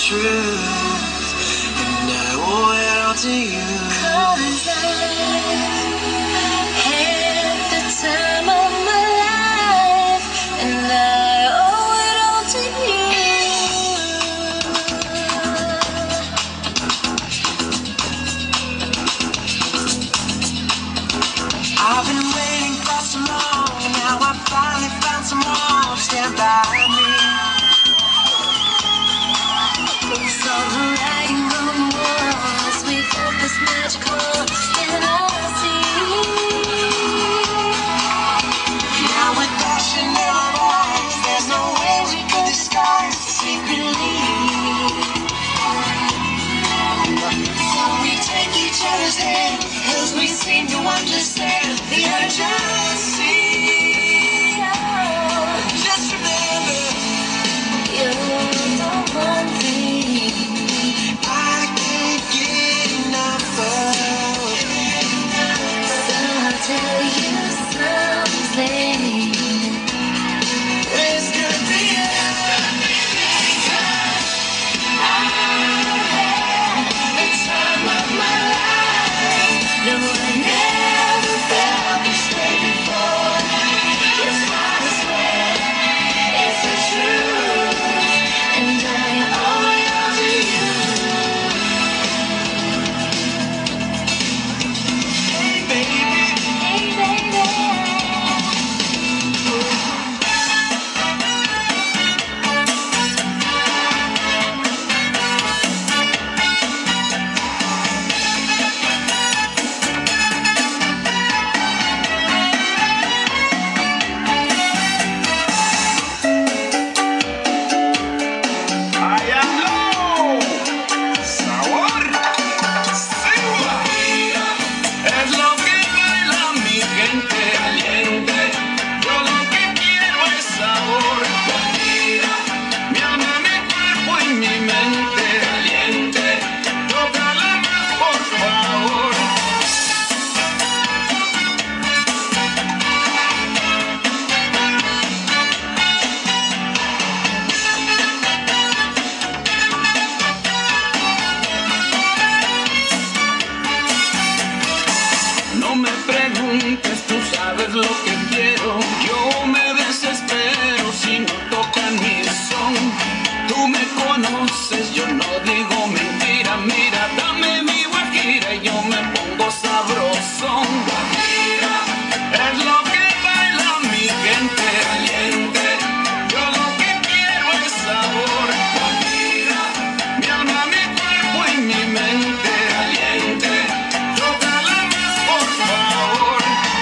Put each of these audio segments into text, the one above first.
truth, and I owe it all to you. 'Cause I had the time of my life, and I owe it all to you. I've been waiting for so long, now I finally found someone to stand by me. So the writing on the walls, we got this magical fantasy. Now with passion in our eyes, there's no way we could disguise the secretly. So we take each other's hand, 'cause we seem to understand the urgency. Just remember, you're the one thing I can't get enough of. So I'll tell you something. It's gonna be the time of my life. No, I never felt this way before. It's what I swear, it's the truth, and I owe it all to you. Hey baby, hey baby. Sabor, Sigua. Es lo que baila mi gente caliente. Yo lo que quiero es sabor. Mi alma, mi cuerpo y mi mente caliente. Tócala más, por favor. No me preguntes, tú sabes lo que quiero. Yo me desespero si no tocan mi son. Tú me conoces, yo no digo mentira. Mira, dame mi guajira y yo me pongo sabrosón. Guajira es lo que baila mi gente caliente. Yo lo que quiero es sabor. Guajira, mi alma, mi cuerpo y mi mente caliente. Tócala más, por favor.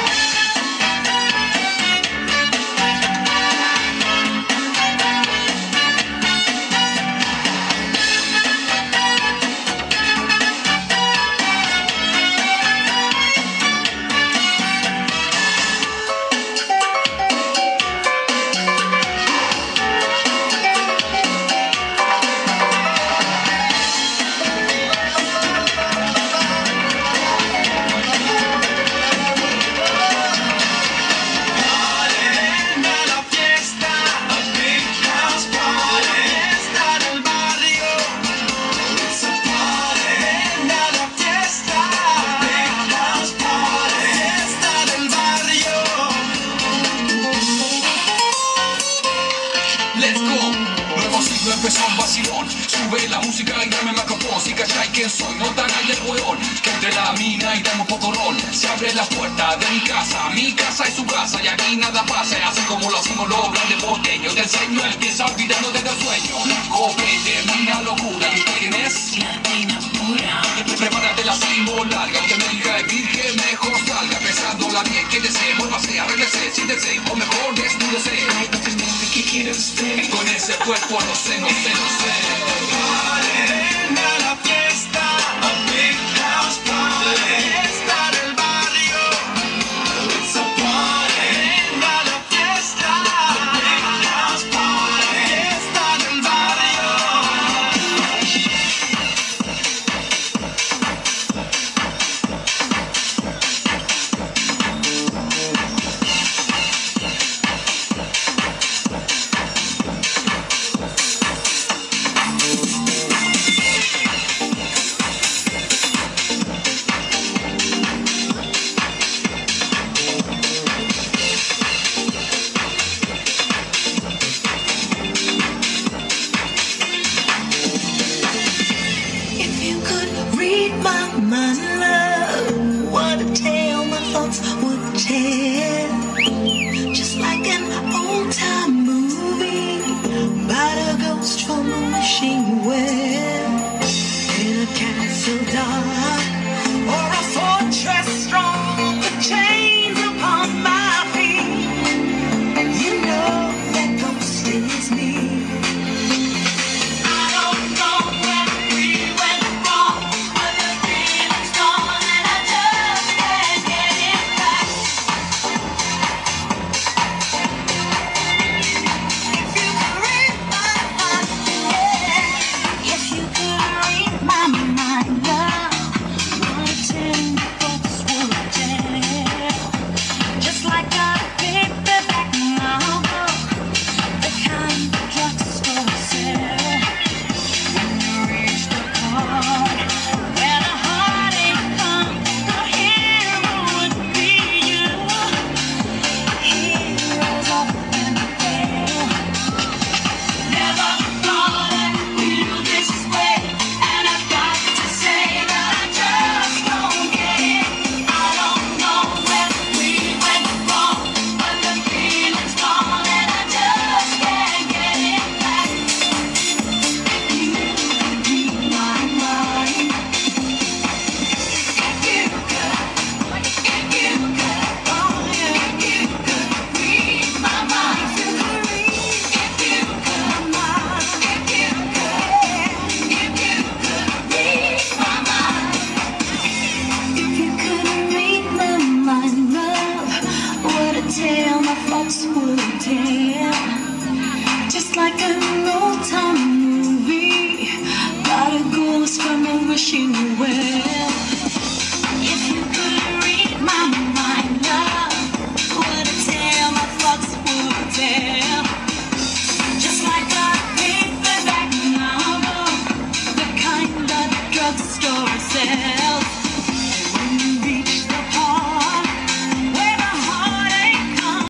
Arena la fiesta, a big house party. Fiesta del barrio. It's a party. Arena la fiesta, a big house party. Fiesta del barrio. Let's go. Nuevo siglo empezó un vacilón. Sube la música y dame más capón. Si cachai quién soy, no te hagas el hueón. Que entre la mina y dame un poco ron. Se abre la puerta de mi casa es su casa. Y aquí nada pasa, así como lo hacemos los grandes porteños. Del sueño empieza olvidando desde el sueño. Copete, una locura. ¿Y usted quién es? Latina pura. Prepárate la símbolo larga. Usted me diga de virgen, mejor salga. Pensándola bien, quédese, vuélvase, arréglese, siéntese, o mejor desnúdese. Ay, papi, ¿qué quiere usted? Con ese cuerpo no sé. Arena la fiesta, a big house party. Fiesta del barrio. It's a party. Arena la fiesta, a big house party. Fiesta del barrio. ghost from a wishing well, in a castle dark or a fortress strong with chains upon my feet. You know that ghost is me. I don't know where we went wrong, but the feeling's gone and I just can't get it back. If you could read my mind, yeah. If you could read my mind, love, what a tender thoughts would tell. Just like a paperback novel, the kind the drugstore sells. When you reach the part where the heartache comes, the hero would be you. Heroes often fail. Never thought I'd feel this way, and I've got to say that I just don't get it. I don't know where we went wrong, but the feeling's gone and I just can't get it back. If you could read my mind, if you could, oh yeah, if you could read my mind, if you could read my mind, if you could read my mind, love, what a tale my thoughts would tell. Just like a